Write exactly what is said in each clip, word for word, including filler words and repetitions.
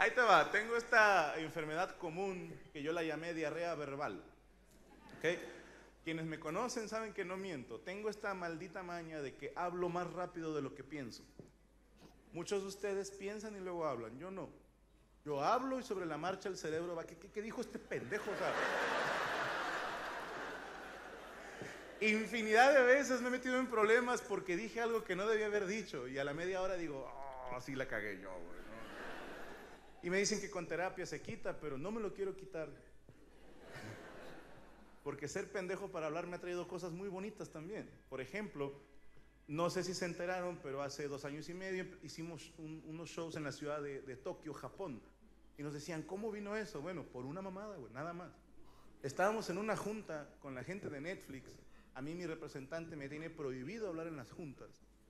Ahí te va, tengo esta enfermedad común que yo la llamé diarrea verbal. ¿Okay? Quienes me conocen saben que no miento. Tengo esta maldita maña de que hablo más rápido de lo que pienso. Muchos de ustedes piensan y luego hablan, yo no. Yo hablo y sobre la marcha el cerebro va, ¿qué, qué, qué dijo este pendejo? O sea, infinidad de veces me he metido en problemas porque dije algo que no debía haber dicho y a la media hora digo, oh, sí la cagué yo, güey, ¿no? Y me dicen que con terapia se quita, pero no me lo quiero quitar. Porque ser pendejo para hablar me ha traído cosas muy bonitas también. Por ejemplo, no sé si se enteraron, pero hace dos años y medio hicimos un, unos shows en la ciudad de, de Tokio, Japón. Y nos decían, ¿cómo vino eso? Bueno, por una mamada, güey, nada más. Estábamos en una junta con la gente de Netflix. A mí mi representante me tiene prohibido hablar en las juntas.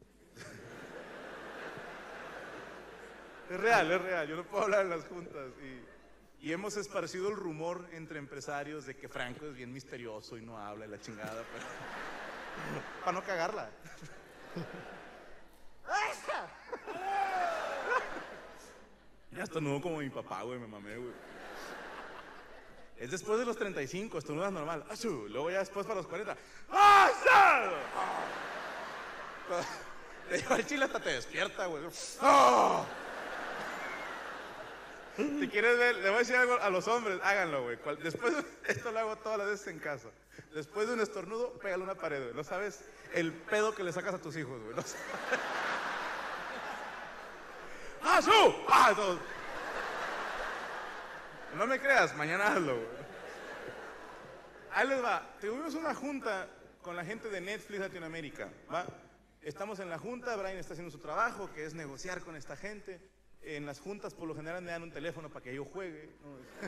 Es real, es real, yo no puedo hablar en las juntas. Y, y hemos esparcido el rumor entre empresarios de que Franco es bien misterioso y no habla y la chingada, pero para no cagarla. Ya estornudo como mi papá, güey, me mamé, güey. Es después de los treinta y cinco, estornudas normal. ¡Achú! Luego ya después para los cuarenta. ¡Ah! Te lleva el chile hasta te despierta, güey. ¡Oh! Si quieres ver, le voy a decir algo a los hombres, háganlo, güey. Después, esto lo hago todas las veces en casa. Después de un estornudo, pégale una pared, güey. No sabes el pedo que le sacas a tus hijos, güey. No sabes. ¡Ah, su! ¡Ah! Todo. No me creas, mañana hazlo, güey. Ahí les va. Tuvimos una junta con la gente de Netflix Latinoamérica, ¿va? Estamos en la junta, Brian está haciendo su trabajo, que es negociar con esta gente. En las juntas, por lo general, me dan un teléfono para que yo juegue, ¿no?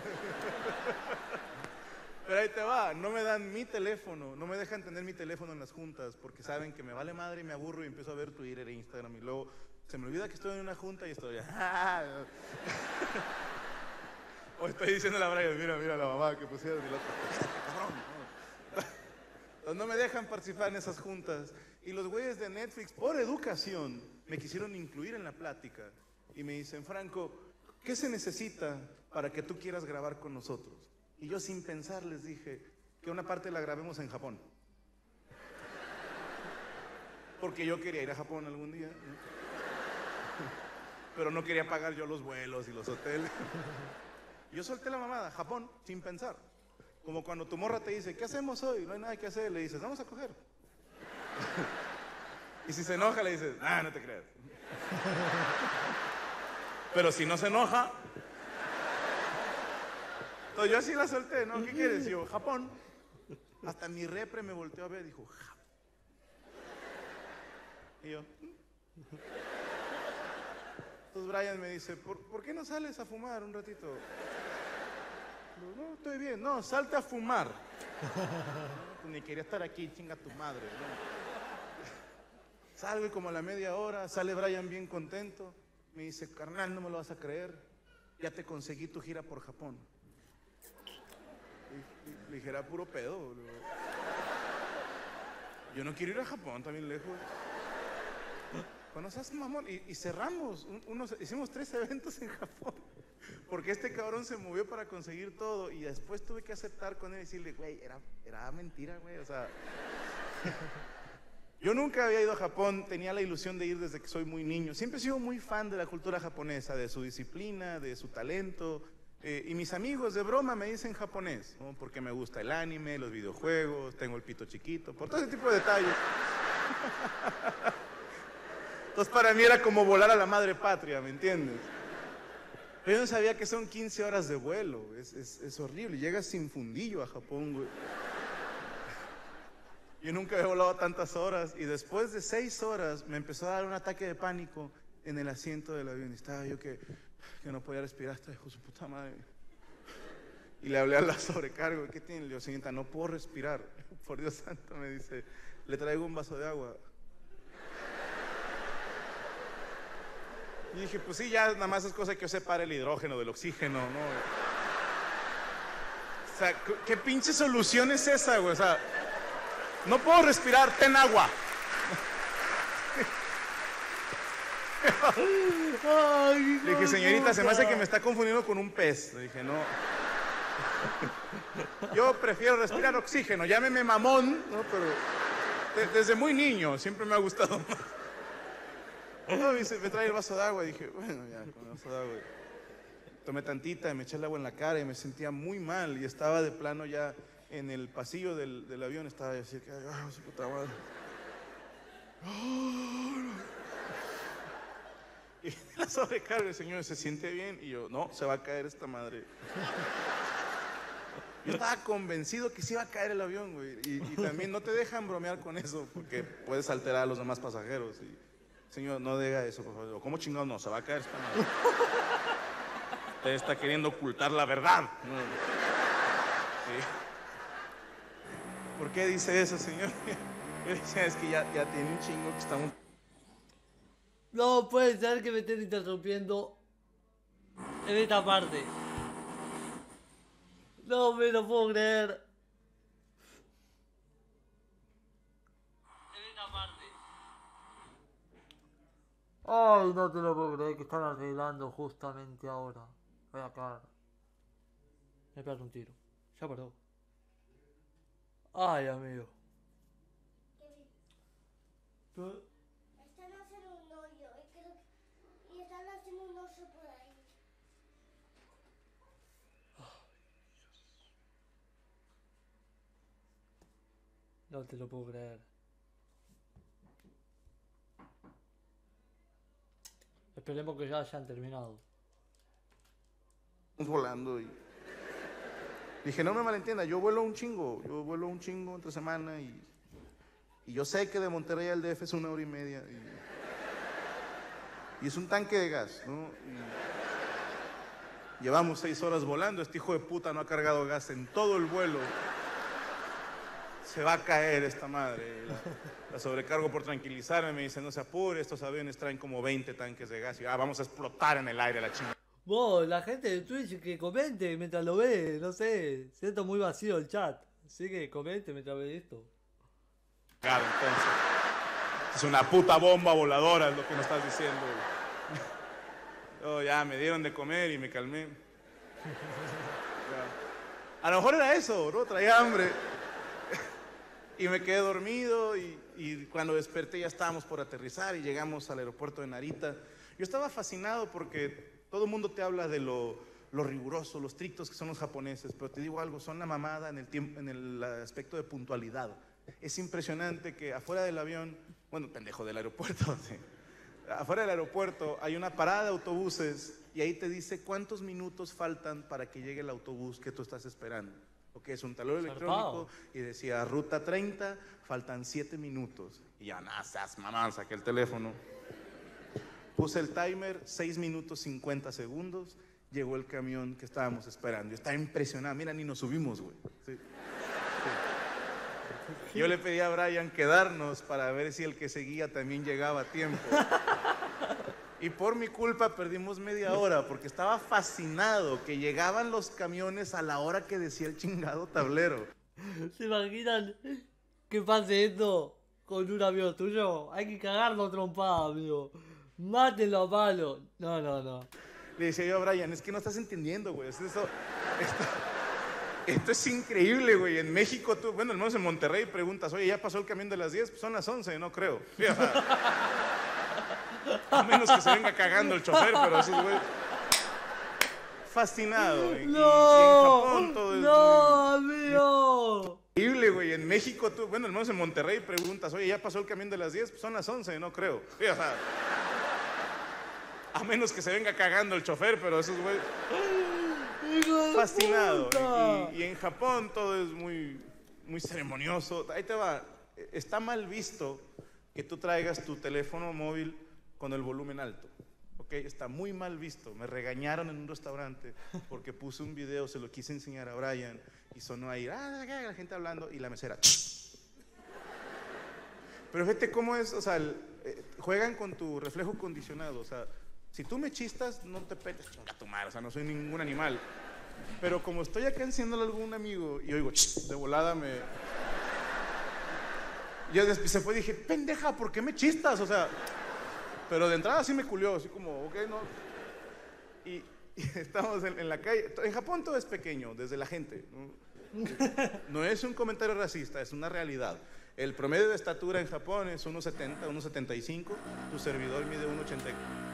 Pero ahí te va, no me dan mi teléfono, no me dejan tener mi teléfono en las juntas, porque saben que me vale madre y me aburro y empiezo a ver Twitter e Instagram y luego se me olvida que estoy en una junta y estoy... O estoy diciendo a la Brian, mira, mira la mamá que pusieron y la otra, cabrón, no. Entonces no me dejan participar en esas juntas. Y los güeyes de Netflix, por educación, me quisieron incluir en la plática. Y me dicen, Franco, ¿qué se necesita para que tú quieras grabar con nosotros? Y yo sin pensar les dije que una parte la grabemos en Japón. Porque yo quería ir a Japón algún día, ¿no? Pero no quería pagar yo los vuelos y los hoteles. Yo solté la mamada, Japón, sin pensar. Como cuando tu morra te dice, ¿qué hacemos hoy? No hay nada que hacer. Le dices, vamos a coger. Y si se enoja, le dices, ah, no te creas. Pero si no se enoja... Entonces yo así la solté, ¿no? ¿Qué quieres? Yo, Japón. Hasta mi repre me volteó a ver y dijo, Japón. Y yo... Entonces Brian me dice, ¿por, ¿por qué no sales a fumar un ratito? Digo, no, estoy bien. No, salte a fumar. No, ni quería estar aquí, chinga tu madre, ¿no? Salgo y como a la media hora sale Brian bien contento. Me dice, carnal, no me lo vas a creer. Ya te conseguí tu gira por Japón. Y, y, le dije, era puro pedo, boludo. Yo no quiero ir a Japón, también lejos. Bueno, seas mamón. Y, y cerramos. Unos, hicimos tres eventos en Japón. Porque este cabrón se movió para conseguir todo. Y después tuve que aceptar con él y decirle, güey, era, era mentira, güey. O sea... Yo nunca había ido a Japón, tenía la ilusión de ir desde que soy muy niño. Siempre he sido muy fan de la cultura japonesa, de su disciplina, de su talento. Eh, y mis amigos de broma me dicen japonés, ¿no? Porque me gusta el anime, los videojuegos, tengo el pito chiquito, por todo ese tipo de detalles. Entonces para mí era como volar a la madre patria, ¿me entiendes? Pero yo no sabía que son quince horas de vuelo, es, es, es horrible. Llegas sin fundillo a Japón, güey. Yo nunca había volado tantas horas y después de seis horas me empezó a dar un ataque de pánico en el asiento del avión. Y estaba yo que, que no podía respirar, hasta dijo su puta madre. Y le hablé a la sobrecargo, ¿qué tiene? Le digo, señorita, no puedo respirar. Por Dios santo, me dice, le traigo un vaso de agua. Y dije, pues sí, ya nada más es cosa que yo separe el hidrógeno del oxígeno, ¿no? O sea, ¿qué pinche solución es esa, güey? O sea... No puedo respirar, ten agua. Ay, Le dije, señorita, se me hace que me está confundiendo con un pez. Le dije, no. Yo prefiero respirar oxígeno, llámeme mamón, ¿no? Pero de- desde muy niño siempre me ha gustado más. No, me dice, me trae el vaso de agua. Y dije, bueno, ya, con el vaso de agua. Tomé tantita y me eché el agua en la cara y me sentía muy mal. Y estaba de plano ya en el pasillo del, del avión. Estaba así, que, ah, su puta madre. Y la sobrecarga, el señor, ¿se siente bien? Y yo, no, se va a caer esta madre. Yo estaba convencido que se iba a caer el avión, güey. Y, y también no te dejan bromear con eso porque puedes alterar a los demás pasajeros. Y, señor, no diga eso, por favor. ¿Cómo chingado no? Se va a caer esta madre. Usted está queriendo ocultar la verdad. No. Sí. ¿Por qué dice eso, señor? Yo decía, es que ya, ya tiene un chingo que estamos... No puede ser que me estén interrumpiendo en esta parte. No me lo puedo creer. En esta parte. Ay, no te lo puedo creer que están arreglando justamente ahora. Voy a cagar. Me pego un tiro. Ya paró. Ay, amigo. ¿Qué? Están haciendo un hoyo y, creo que- y están haciendo un oso por ahí. No te lo puedo creer. Esperemos que ya hayan terminado. volando y dije, no me malentienda, yo vuelo un chingo, yo vuelo un chingo entre semana y, y yo sé que de Monterrey al D F es una hora y media y, y es un tanque de gas, ¿no? Y llevamos seis horas volando, este hijo de puta no ha cargado gas en todo el vuelo. Se va a caer esta madre. La, la sobrecargo por tranquilizarme, me dice, no se apure, estos aviones traen como veinte tanques de gas y ah, vamos a explotar en el aire la chingada. Vos, la gente de Twitch que comente mientras lo ve, no sé, siento muy vacío el chat. Así que comente mientras ve esto. Claro, entonces. Es una puta bomba voladora, es lo que me estás diciendo. Oh, ya, me dieron de comer y me calmé. Ya. A lo mejor era eso, ¿no? Traía hambre. Y me quedé dormido y, y cuando desperté ya estábamos por aterrizar y llegamos al aeropuerto de Narita. Yo estaba fascinado porque todo el mundo te habla de lo, lo riguroso, lo estrictos que son los japoneses, pero te digo algo, son la mamada en el, tiempo, en el aspecto de puntualidad. Es impresionante que afuera del avión, bueno, pendejo del aeropuerto, sí. Afuera del aeropuerto hay una parada de autobuses y ahí te dice cuántos minutos faltan para que llegue el autobús que tú estás esperando. Ok, es un tablero electrónico y decía ruta treinta, faltan siete minutos. Y ya, nada, seas mamá, saqué el teléfono. Puse el timer, seis minutos cincuenta segundos, llegó el camión que estábamos esperando. Yo estaba impresionado, mira, ni nos subimos, güey. Sí. Sí. Yo le pedí a Brian quedarnos para ver si el que seguía también llegaba a tiempo. Y por mi culpa perdimos media hora porque estaba fascinado que llegaban los camiones a la hora que decía el chingado tablero. ¿Se imaginan que pase esto con un avión tuyo? Hay que cagarlo trompada, amigo. Mátenlo a palo. No, no, no. Le decía yo a Brian, es que no estás entendiendo, güey. Esto, esto, esto es increíble, güey. En México, tú, bueno, al menos en Monterrey preguntas, oye, ¿ya pasó el camión de las diez? Pues son las once, no creo. A menos que se venga cagando el chofer, pero eso es, güey. Fascinado. Y, no, y, y en Japón todo es no, muy... amigo. Increíble, güey. En México, tú, bueno, al menos en Monterrey preguntas, oye, ¿ya pasó el camión de las diez? Pues son las once, no creo. Sí, o sea, a menos que se venga cagando el chofer, pero eso es, güey. Fascinado. Y, y, y en Japón todo es muy, muy ceremonioso. Ahí te va. Está mal visto que tú traigas tu teléfono móvil con el volumen alto. Ok, está muy mal visto. Me regañaron en un restaurante porque puse un video, se lo quise enseñar a Brian y sonó ahí, ah, la gente hablando y la mesera. Pero fíjate cómo es, o sea, el, eh, juegan con tu reflejo condicionado. O sea, si tú me chistas, no te petes, chinga tu madre, o sea, no soy ningún animal. Pero como estoy acá enciéndole a algún amigo y oigo, de volada me... Yo después se fue y dije, pendeja, ¿por qué me chistas? O sea, Pero de entrada sí me culió, así como, ok, no. Y, y estamos en, en la calle. En Japón todo es pequeño, desde la gente, ¿no? No es un comentario racista, es una realidad. El promedio de estatura en Japón es uno setenta, uno setenta y cinco. Tu servidor mide uno ochenta y cuatro.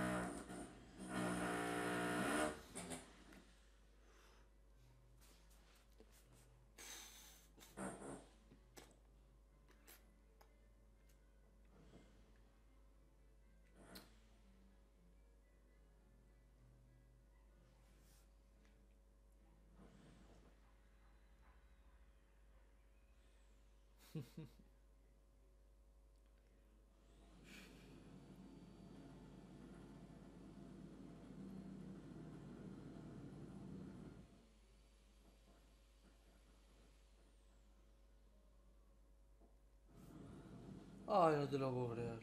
Ay, no te lo puedo creer.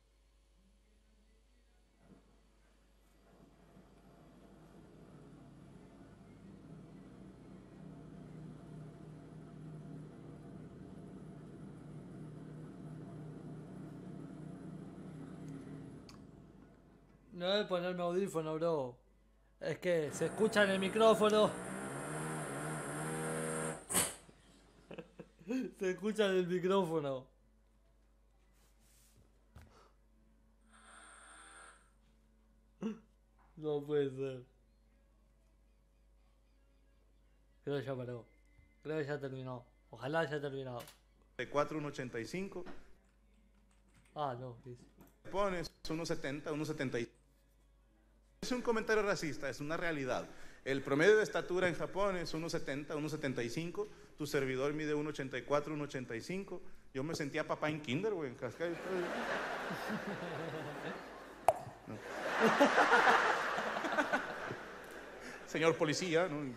No es ponerme audífono, bro. Es que se escucha en el micrófono. Se escucha en el micrófono. No puede ser. Creo que ya paró. Creo que ya terminó. Ojalá haya terminado. cuatro, uno ochenta y cinco. Ah, no, dice. Pones uno setenta, uno setenta y cinco. Es un comentario racista, es una realidad. El promedio de estatura en Japón es uno setenta, uno setenta y cinco. Tu servidor mide uno ochenta y cuatro, uno ochenta y cinco. Yo me sentía papá en kinder, güey, en Cascais. No. Señor policía, ¿no?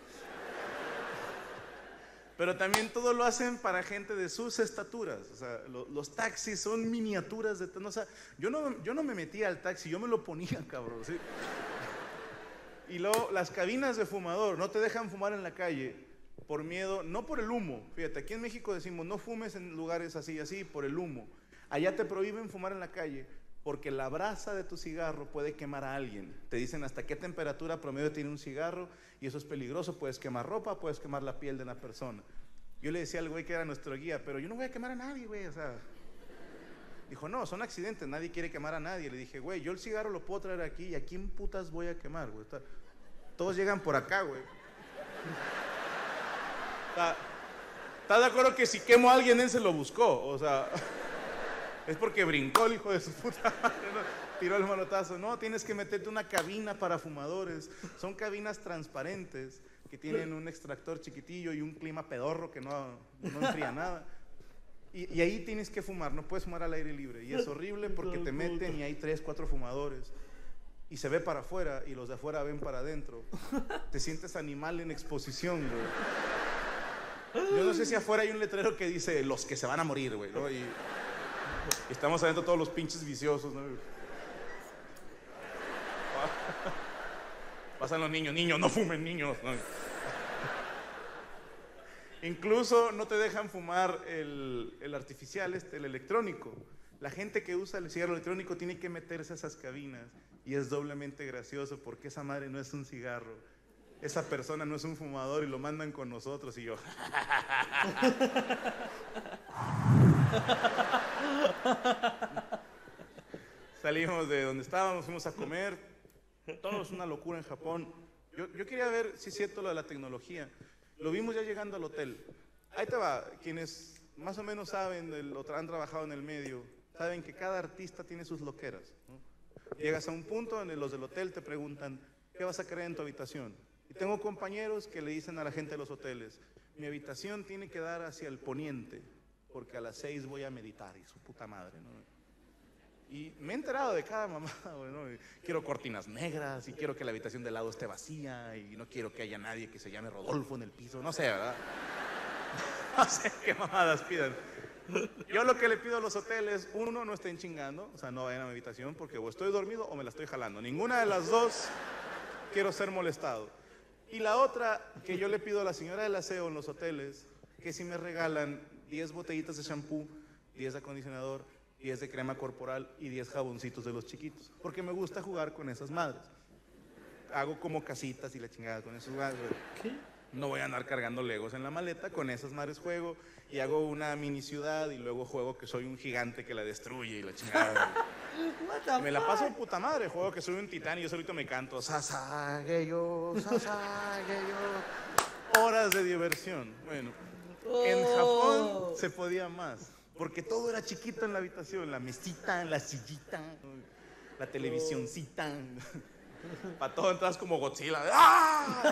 Pero también todo lo hacen para gente de sus estaturas. O sea, lo, los taxis son miniaturas de... No, o sea, yo no, yo no me metía al taxi, yo me lo ponía, cabrón. ¿Sí? Y luego, las cabinas de fumador no te dejan fumar en la calle por miedo, no por el humo. Fíjate, aquí en México decimos, no fumes en lugares así, así, por el humo. Allá te prohíben fumar en la calle porque la brasa de tu cigarro puede quemar a alguien. Te dicen hasta qué temperatura promedio tiene un cigarro y eso es peligroso. Puedes quemar ropa, puedes quemar la piel de una persona. Yo le decía al güey que era nuestro guía, pero yo no voy a quemar a nadie, güey, o sea... Dijo, no, son accidentes, nadie quiere quemar a nadie. Le dije, güey, yo el cigarro lo puedo traer aquí y ¿a quién putas voy a quemar, güey? Está... Todos llegan por acá, güey. ¿Estás está de acuerdo que si quemo a alguien, él se lo buscó? O sea... Es porque brincó el hijo de su puta madre, ¿no? Tiró el manotazo. No, tienes que meterte una cabina para fumadores. Son cabinas transparentes que tienen un extractor chiquitillo y un clima pedorro que no, no enfría nada. Y, y ahí tienes que fumar, no puedes fumar al aire libre. Y es horrible porque te meten y hay tres, cuatro fumadores. Y se ve para afuera y los de afuera ven para adentro. Te sientes animal en exposición, güey. Yo no sé si afuera hay un letrero que dice los que se van a morir, güey, ¿no? Y... estamos adentro todos los pinches viciosos, ¿no? Pasan los niños, niños, no fumen, niños, ¿no? Incluso no te dejan fumar el, el artificial, este, el electrónico. La gente que usa el cigarro electrónico tiene que meterse a esas cabinas y es doblemente gracioso porque esa madre no es un cigarro. Esa persona no es un fumador y lo mandan con nosotros y yo... Salimos de donde estábamos, fuimos a comer. Todo es una locura en Japón. Yo, yo quería ver si es cierto lo de la tecnología. Lo vimos ya llegando al hotel. Ahí te va, quienes más o menos saben, el, o han trabajado en el medio, saben que cada artista tiene sus loqueras, ¿no? Llegas a un punto donde los del hotel te preguntan, ¿qué vas a querer en tu habitación? Y tengo compañeros que le dicen a la gente de los hoteles, mi habitación tiene que dar hacia el poniente, porque a las seis voy a meditar, y su puta madre, ¿no? Y me he enterado de cada mamada, ¿no? Quiero cortinas negras, y quiero que la habitación de lado esté vacía, y no quiero que haya nadie que se llame Rodolfo en el piso, no sé, ¿verdad? No sé qué mamadas pidan. Yo lo que le pido a los hoteles, uno, no estén chingando, o sea, no vayan a mi habitación, porque o estoy dormido o me la estoy jalando. Ninguna de las dos quiero ser molestado. Y la otra, que yo le pido a la señora del aseo en los hoteles, que si me regalan diez botellitas de shampoo, diez de acondicionador, diez de crema corporal y diez jaboncitos de los chiquitos. Porque me gusta jugar con esas madres. Hago como casitas y la chingada con esos madres. ¿Qué? No voy a andar cargando legos en la maleta, con esas madres juego y hago una mini ciudad y luego juego que soy un gigante que la destruye y la chingada. What the Me la fuck? paso puta madre, juego que soy un titán y yo solito me canto Sasageyo, Sasageyo. Horas de diversión. Bueno, en Japón Oh. se podía más, porque todo era chiquito en la habitación, la mesita, la sillita, la televisioncita. Para todo entras como Godzilla. ¡Ah!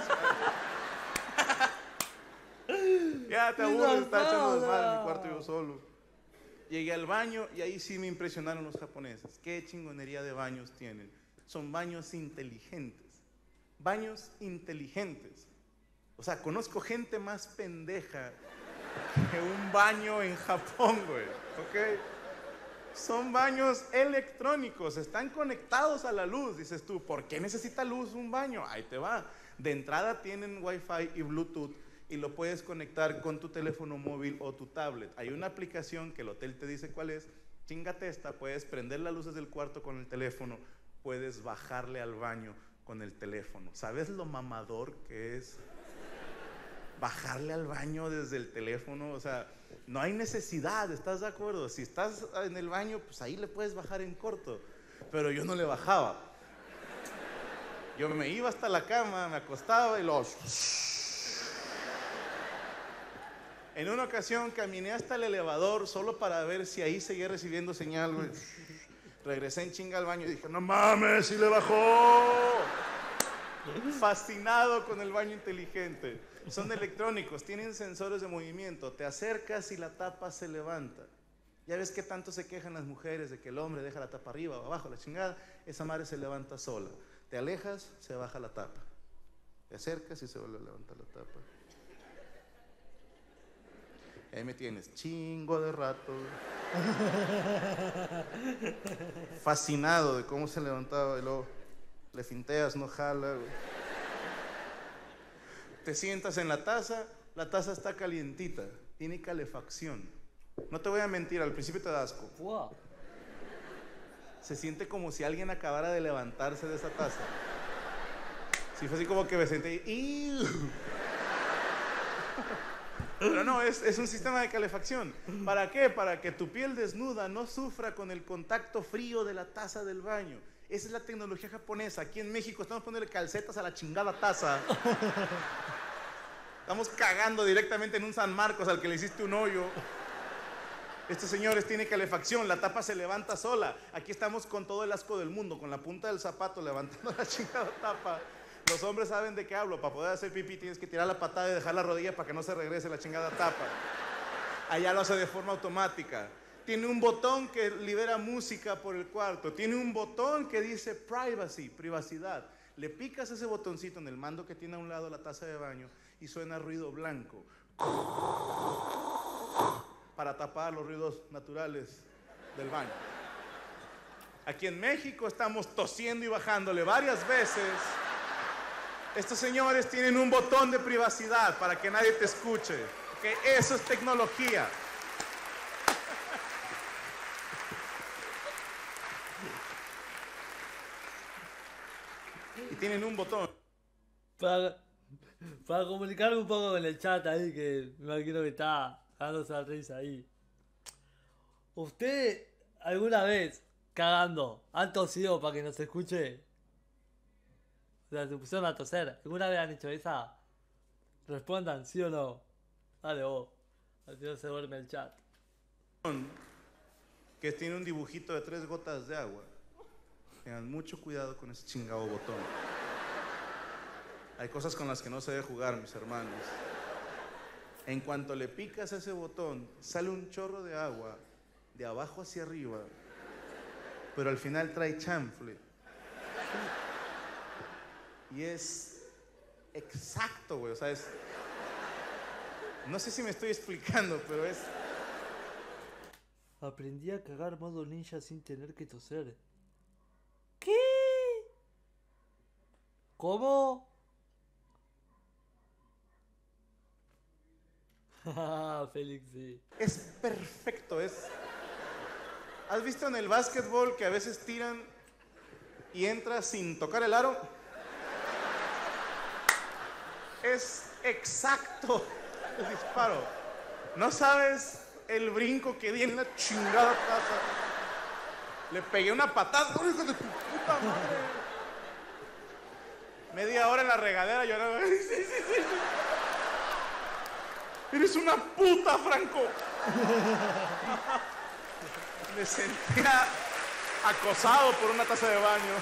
Ya te aburres, está echando desmadre en mi cuarto yo solo. Llegué al baño y ahí sí me impresionaron los japoneses. Qué chingonería de baños tienen. Son baños inteligentes. Baños inteligentes. O sea, conozco gente más pendeja que un baño en Japón, güey. ¿Ok? Son baños electrónicos, están conectados a la luz. Dices tú, ¿por qué necesita luz un baño? Ahí te va. De entrada tienen Wi-Fi y Bluetooth y lo puedes conectar con tu teléfono móvil o tu tablet. Hay una aplicación que el hotel te dice cuál es. Chingate esta, puedes prender las luces del cuarto con el teléfono, puedes bajarle al baño con el teléfono. ¿Sabes lo mamador que es bajarle al baño desde el teléfono? O sea, no hay necesidad, ¿estás de acuerdo? Si estás en el baño, pues ahí le puedes bajar en corto. Pero yo no le bajaba. Yo me iba hasta la cama, me acostaba y los... En una ocasión caminé hasta el elevador solo para ver si ahí seguía recibiendo señal, güey. Regresé en chinga al baño y dije, no mames, sí le bajó. Fascinado con el baño inteligente. Son electrónicos, tienen sensores de movimiento. Te acercas y la tapa se levanta. Ya ves que tanto se quejan las mujeres de que el hombre deja la tapa arriba o abajo, la chingada. Esa madre se levanta sola. Te alejas, se baja la tapa. Te acercas y se vuelve a levantar la tapa. Y ahí me tienes, chingo de rato. Fascinado de cómo se levantaba y luego le finteas, no jala, güey. Te sientas en la taza, la taza está calientita, tiene calefacción. No te voy a mentir, al principio te da asco. Wow. Se siente como si alguien acabara de levantarse de esa taza. Si fue así como que me senté y... Pero no, es, es un sistema de calefacción. ¿Para qué? Para que tu piel desnuda no sufra con el contacto frío de la taza del baño. Esa es la tecnología japonesa. Aquí en México estamos poniendo calcetas a la chingada taza. Estamos cagando directamente en un San Marcos al que le hiciste un hoyo. Estos señores tienen calefacción, la tapa se levanta sola. Aquí estamos con todo el asco del mundo, con la punta del zapato levantando la chingada tapa. Los hombres saben de qué hablo. Para poder hacer pipí tienes que tirar la patada y dejar la rodilla para que no se regrese la chingada tapa. Allá lo hace de forma automática. Tiene un botón que libera música por el cuarto. Tiene un botón que dice privacy, privacidad. Le picas ese botoncito en el mando que tiene a un lado la taza de baño y suena ruido blanco. Para tapar los ruidos naturales del baño. Aquí en México estamos tosiendo y bajándole varias veces. Estos señores tienen un botón de privacidad para que nadie te escuche. Que eso es tecnología. Y tienen un botón. Para, para comunicarme un poco con el chat ahí, que me imagino que está dándose la risa ahí. ¿Usted alguna vez, cagando, han tosido para que no se escuche? O sea, se pusieron a toser. ¿Alguna vez han hecho esa? Respondan, ¿sí o no? Dale vos. Así no se duerme el chat. Que tiene un dibujito de tres gotas de agua. Tengan mucho cuidado con ese chingado botón. Hay cosas con las que no se debe jugar, mis hermanos. En cuanto le picas ese botón, sale un chorro de agua de abajo hacia arriba, pero al final trae chanfle. Y es exacto, güey. O sea, es... No sé si me estoy explicando, pero es... Aprendí a cagar modo ninja sin tener que toser. ¿Qué? ¿Cómo? Félix, sí. Es perfecto, es... ¿Has visto en el básquetbol que a veces tiran y entra sin tocar el aro? Es exacto el disparo. No sabes el brinco que di en la chingada casa. Le pegué una patada. ¡Oh, hijo de tu puta madre! Media hora en la regadera llorando. Sí, sí, sí, sí. Eres una puta, Franco. Me sentía acosado por una taza de baño.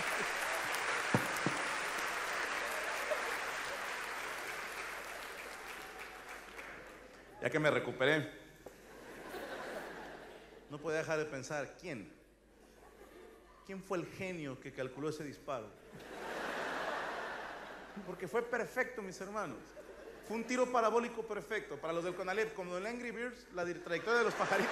Ya que me recuperé, no podía dejar de pensar, ¿quién? ¿Quién fue el genio que calculó ese disparo? Porque fue perfecto, mis hermanos. Fue un tiro parabólico perfecto. Para los del CONALEP, como en Angry Birds, la trayectoria de los pajaritos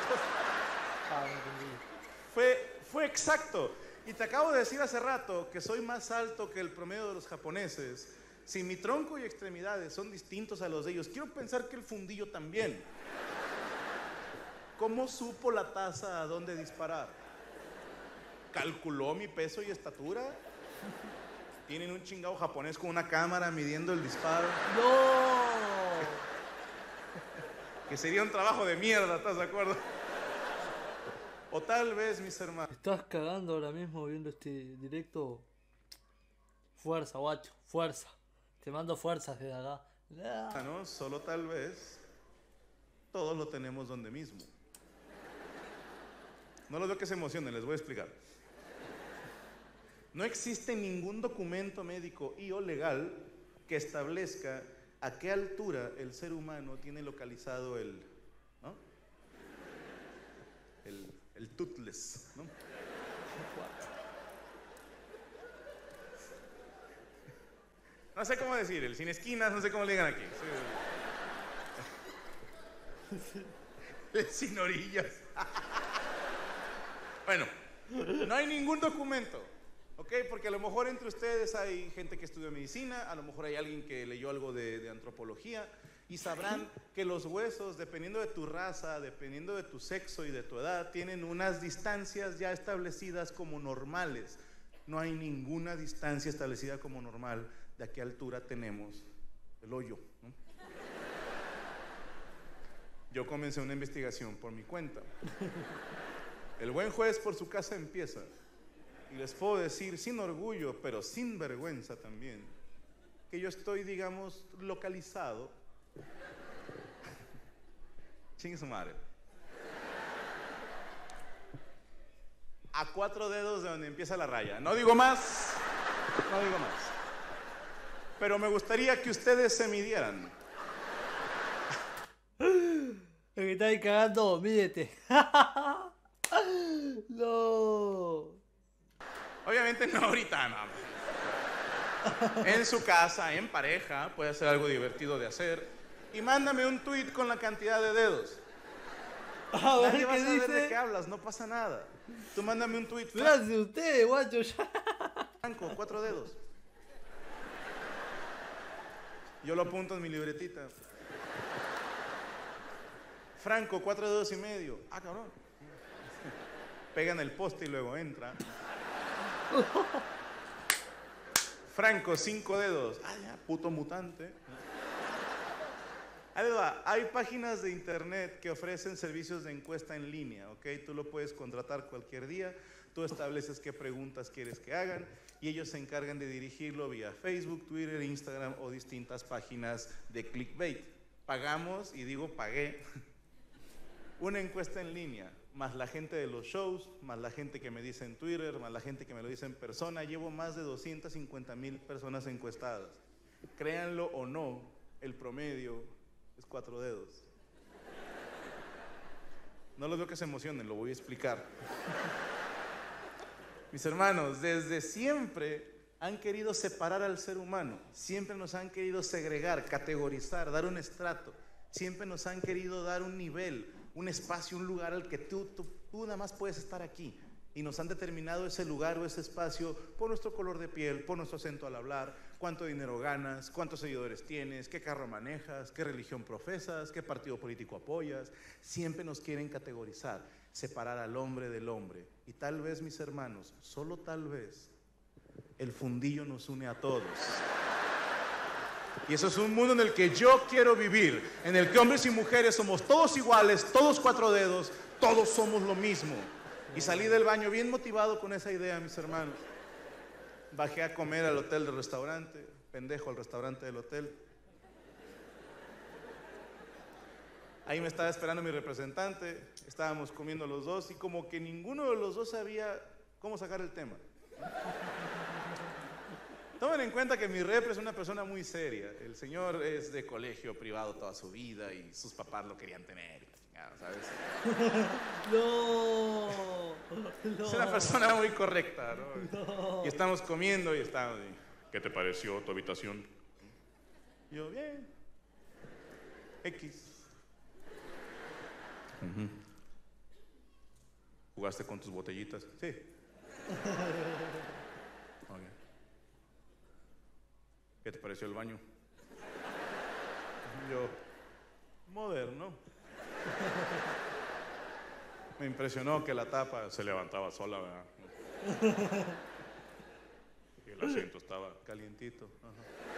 fue, fue exacto. Y te acabo de decir hace rato que soy más alto que el promedio de los japoneses. Si mi tronco y extremidades son distintos a los de ellos, quiero pensar que el fundillo también. ¿Cómo supo la taza a dónde disparar? ¿Calculó mi peso y estatura? Tienen un chingado japonés con una cámara midiendo el disparo. ¡No! Que sería un trabajo de mierda, ¿estás de acuerdo? O tal vez, mis hermanos. Estás cagando ahora mismo viendo este directo. Fuerza, guacho, fuerza. Te mando fuerzas desde acá. Ah, ¿no? Solo tal vez todos lo tenemos donde mismo. No los veo que se emocionen, les voy a explicar. No existe ningún documento médico y o legal que establezca a qué altura el ser humano tiene localizado el, ¿no? El, el toothless, ¿no? No sé cómo decir, el sin esquinas, no sé cómo le digan aquí. El sin orillas. Bueno, no hay ningún documento, ¿ok? Porque a lo mejor entre ustedes hay gente que estudió medicina, a lo mejor hay alguien que leyó algo de, de antropología y sabrán que los huesos, dependiendo de tu raza, dependiendo de tu sexo y de tu edad, tienen unas distancias ya establecidas como normales. No hay ninguna distancia establecida como normal de a qué altura tenemos el hoyo, ¿no? Yo comencé una investigación por mi cuenta. El buen juez por su casa empieza. Y les puedo decir sin orgullo, pero sin vergüenza también, que yo estoy, digamos, localizado. Chingue su madre. A cuatro dedos de donde empieza la raya. No digo más, no digo más. Pero me gustaría que ustedes se midieran. El que está ahí cagando, mídete. No. Obviamente no ahorita, no. En su casa, en pareja, puede ser algo divertido de hacer. Y mándame un tweet con la cantidad de dedos. A ver, Nadie va a ¿qué saber dice? de qué hablas, no pasa nada. Tú mándame un tweet. Gracias a ustedes, guacho. Ya. Franco, cuatro dedos. Yo lo apunto en mi libretita. Franco, cuatro dedos y medio. Ah, cabrón. Pegan el poste y luego entra. Franco, cinco dedos. Ah, ya, puto mutante. Ahí va. Hay páginas de internet que ofrecen servicios de encuesta en línea, ¿ok? Tú lo puedes contratar cualquier día. Tú estableces qué preguntas quieres que hagan y ellos se encargan de dirigirlo vía Facebook, Twitter, Instagram o distintas páginas de clickbait. Pagamos, y digo pagué, una encuesta en línea, más la gente de los shows, más la gente que me dice en Twitter, más la gente que me lo dice en persona. Llevo más de doscientas cincuenta mil personas encuestadas. Créanlo o no, el promedio es cuatro dedos. No los veo que se emocionen, lo voy a explicar. Mis hermanos, desde siempre han querido separar al ser humano. Siempre nos han querido segregar, categorizar, dar un estrato. Siempre nos han querido dar un nivel, un espacio, un lugar al que tú, tú, tú nada más puedes estar aquí. Y nos han determinado ese lugar o ese espacio por nuestro color de piel, por nuestro acento al hablar, cuánto dinero ganas, cuántos seguidores tienes, qué carro manejas, qué religión profesas, qué partido político apoyas. Siempre nos quieren categorizar. separar al hombre del hombre. Y tal vez, mis hermanos, solo tal vez, el fundillo nos une a todos. Y eso es un mundo en el que yo quiero vivir, en el que hombres y mujeres somos todos iguales, todos cuatro dedos, todos somos lo mismo. Y salí del baño bien motivado con esa idea, mis hermanos. Bajé a comer al hotel del restaurante, pendejo al restaurante del hotel. Ahí me estaba esperando mi representante, estábamos comiendo los dos y como que ninguno de los dos sabía cómo sacar el tema. Tomen en cuenta que mi repre es una persona muy seria. El señor es de colegio privado toda su vida y sus papás lo querían tener, ¿sabes? No, no. Es una persona muy correcta, ¿no? No. Y estamos comiendo y estamos... ¿Qué te pareció tu habitación? Y yo, bien. X. Uh-huh. ¿Jugaste con tus botellitas? Sí. Okay. ¿Qué te pareció el baño? Yo, moderno. Me impresionó que la tapa se levantaba sola, ¿verdad? Y el asiento estaba calientito. Ajá.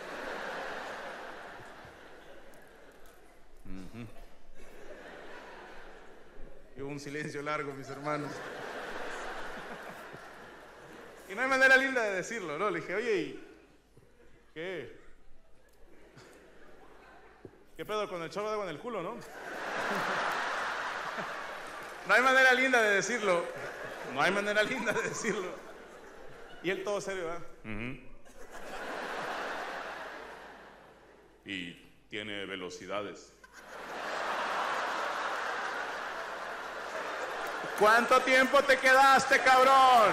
Uh-huh. Y hubo un silencio largo, mis hermanos. Y no hay manera linda de decirlo, ¿no? Le dije, oye, ¿y qué? ¿Qué pedo con el chorro de agua en el culo, no? No hay manera linda de decirlo. No hay manera linda de decirlo. Y él todo serio, ¿verdad? Uh-huh. Y tiene velocidades. ¿Cuánto tiempo te quedaste, cabrón?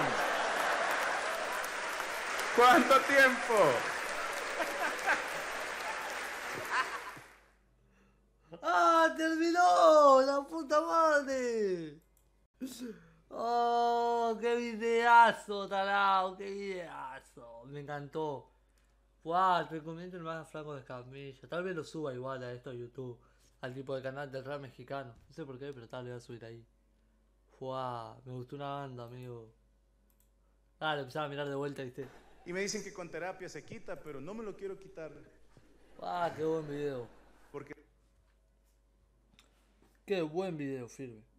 ¿Cuánto tiempo? ¡Ah, terminó! ¡La puta madre! ¡Oh, qué videazo, tarao! ¡Qué videazo! Me encantó. ¡Wow! Te recomiendo el más flaco de Escamilla. Tal vez lo suba igual a esto a YouTube. Al tipo de canal del rap mexicano. No sé por qué, pero tal vez voy a subir ahí. ¡Wow! Me gustó una banda, amigo. Ah, lo empezaba a mirar de vuelta, ¿viste? Y me dicen que con terapia se quita, pero no me lo quiero quitar. ¡Ah, qué buen video! Porque... Qué buen video, firme.